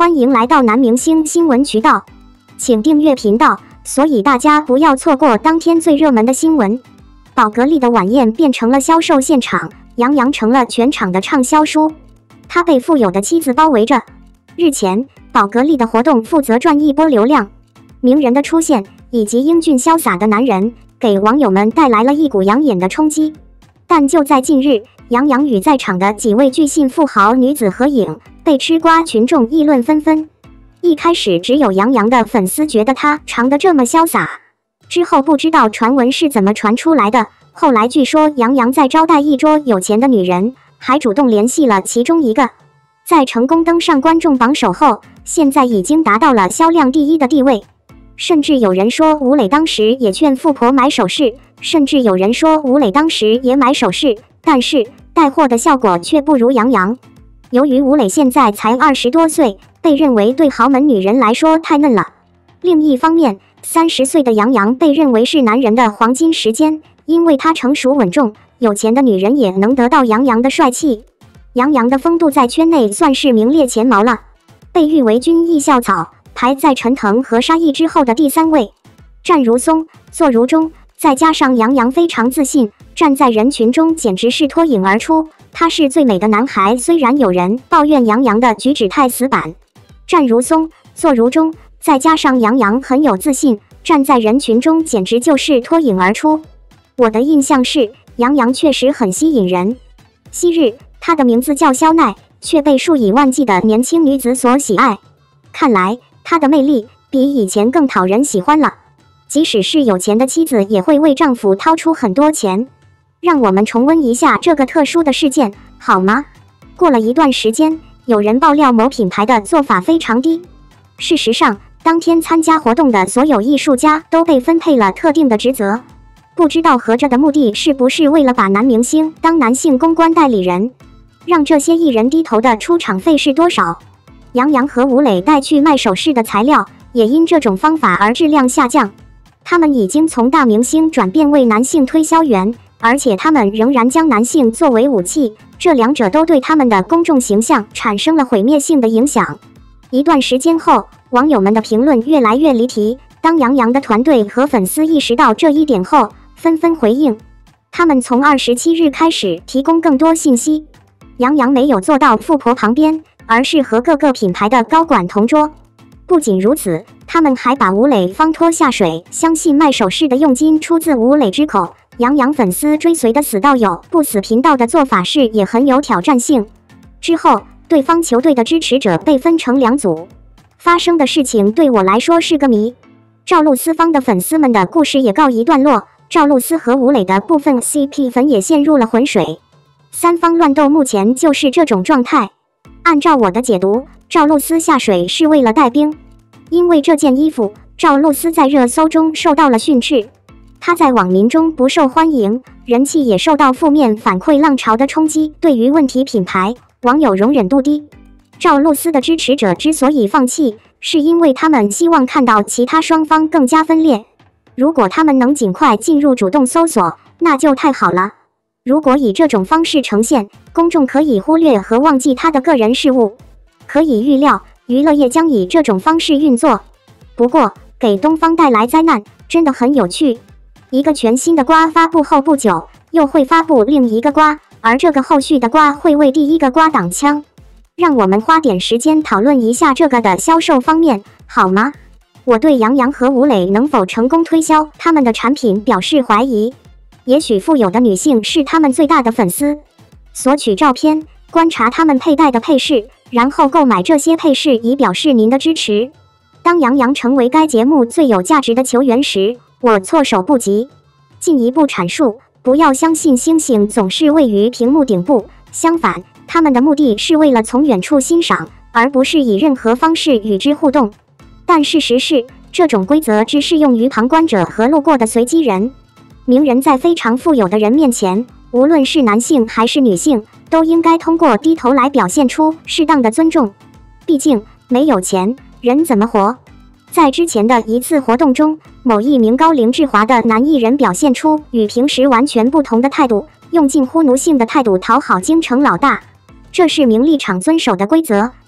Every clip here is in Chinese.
欢迎来到男明星新闻渠道，请订阅频道，所以大家不要错过当天最热门的新闻。宝格丽的晚宴变成了销售现场，杨洋成了全场的畅销书，他被富有的妻子包围着。日前，宝格丽的活动负责赚一波流量，名人的出现以及英俊潇洒的男人，给网友们带来了一股养眼的冲击。但就在近日，杨洋与在场的几位巨姓富豪女子合影，被吃瓜群众议论纷纷。一开始只有杨洋的粉丝觉得他长得这么潇洒，之后不知道传闻是怎么传出来的。后来据说杨洋在招待一桌有钱的女人，还主动联系了其中一个。在成功登上观众榜首后，现在已经达到了销量第一的地位。甚至有人说吴磊当时也劝富婆买首饰，甚至有人说吴磊当时也买首饰，但是带货的效果却不如杨洋。由于吴磊现在才20多岁，被认为对豪门女人来说太嫩了。另一方面，30岁的杨洋被认为是男人的黄金时间，因为他成熟稳重，有钱的女人也能得到杨洋的帅气。杨洋的风度在圈内算是名列前茅了，被誉为军艺校草，排在陈腾和沙溢之后的第3位。站如松，坐如钟，再加上杨洋非常自信，站在人群中简直是脱颖而出。他是最美的男孩，虽然有人抱怨杨洋的举止太死板。站如松，坐如钟，再加上杨洋很有自信，站在人群中简直就是脱颖而出。我的印象是，杨洋确实很吸引人。昔日他的名字叫肖奈，却被数以万计的年轻女子所喜爱。看来他的魅力比以前更讨人喜欢了。即使是有钱的妻子也会为丈夫掏出很多钱。让我们重温一下这个特殊的事件，好吗？过了一段时间，有人爆料某品牌的做法非常低。事实上，当天参加活动的所有艺术家都被分配了特定的职责。不知道合着的目的是不是为了把男明星当男性公关代理人？让这些艺人低头的出场费是多少？杨洋和吴磊带去卖首饰的材料，也因这种方法而质量下降。他们已经从大明星转变为男性推销员，而且他们仍然将男性作为武器，这两者都对他们的公众形象产生了毁灭性的影响。一段时间后，网友们的评论越来越离题。当杨洋的团队和粉丝意识到这一点后，纷纷回应。他们从27日开始提供更多信息。杨洋没有坐到富婆旁边，而是和各个品牌的高管同桌。不仅如此，他们还把吴磊方拖下水，相信卖首饰的佣金出自吴磊之口。杨洋粉丝追随的死道友不死频道的做法是也很有挑战性。之后，对方球队的支持者被分成2组。发生的事情对我来说是个谜。赵露思方的粉丝们的故事也告一段落，赵露思和吴磊的部分 CP 粉也陷入了浑水。三方乱斗目前就是这种状态。按照我的解读，赵露思下水是为了带兵。因为这件衣服，赵露思在热搜中受到了训斥。她在网民中不受欢迎，人气也受到负面反馈浪潮的冲击。对于问题品牌，网友容忍度低。赵露思的支持者之所以放弃，是因为他们希望看到其他双方更加分裂。如果他们能尽快进入主动搜索，那就太好了。如果以这种方式呈现，公众可以忽略和忘记他的个人事务。可以预料，娱乐业将以这种方式运作。不过，给东方带来灾难真的很有趣。一个全新的瓜发布后不久，又会发布另一个瓜，而这个后续的瓜会为第一个瓜挡枪。让我们花点时间讨论一下这个的销售方面，好吗？我对杨洋和吴磊能否成功推销他们的产品表示怀疑。也许富有的女性是他们最大的粉丝，索取照片，观察他们佩戴的配饰，然后购买这些配饰以表示您的支持。当杨洋成为该节目最有价值的球员时，我措手不及。进一步阐述，不要相信星星总是位于屏幕顶部，相反，他们的目的是为了从远处欣赏，而不是以任何方式与之互动。但事实是，这种规则只适用于旁观者和路过的随机人。名人在非常富有的人面前，无论是男性还是女性，都应该通过低头来表现出适当的尊重。毕竟，没有钱，人怎么活？在之前的一次活动中，某一名高龄质滑的男艺人表现出与平时完全不同的态度，用近乎奴性的态度讨好京城老大。这是名利场遵守的规则，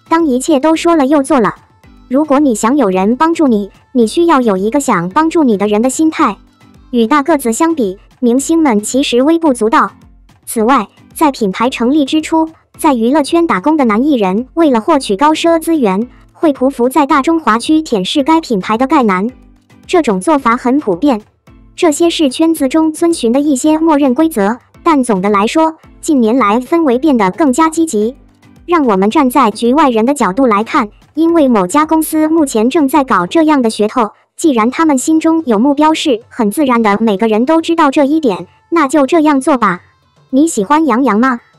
当一切都说了又做了。如果你想有人帮助你，你需要有一个想帮助你的人的心态。与大个子相比，明星们其实微不足道。此外，在品牌成立之初，在娱乐圈打工的男艺人为了获取高奢资源，会匍匐在大中华区舔舐该品牌的钙男。这种做法很普遍，这些是圈子中遵循的一些默认规则。但总的来说，近年来氛围变得更加积极。让我们站在局外人的角度来看，因为某家公司目前正在搞这样的噱头，既然他们心中有目标，是很自然的，每个人都知道这一点，那就这样做吧。你喜欢杨洋吗？